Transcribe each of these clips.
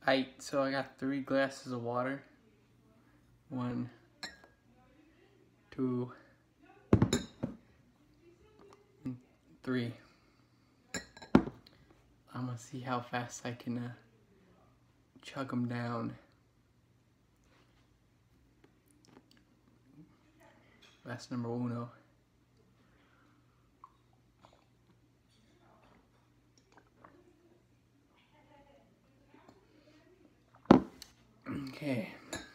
So I got 3 glasses of water. 1, 2, 3. I'm gonna see how fast I can chug them down. Glass number 1. Okay.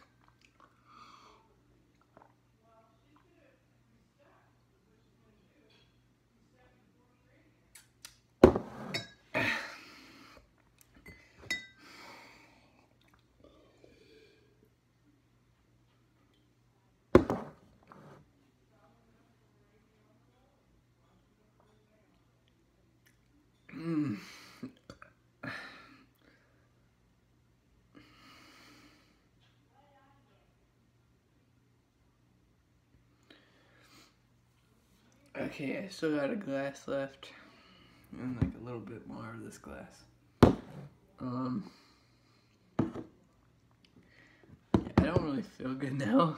Okay, I still got a glass left. And like a little bit more of this glass. I don't really feel good now.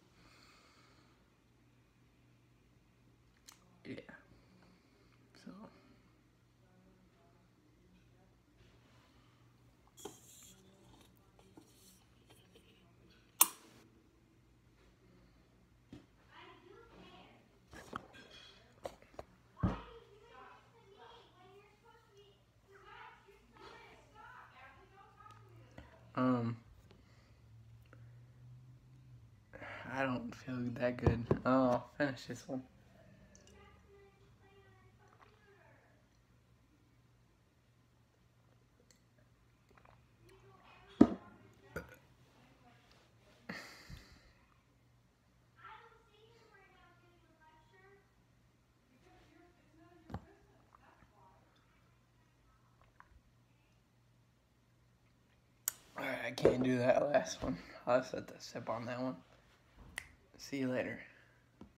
Yeah. So. I don't feel that good. I'll finish this one. Alright, I can't do that last one. I'll just have to sip on that one. See you later.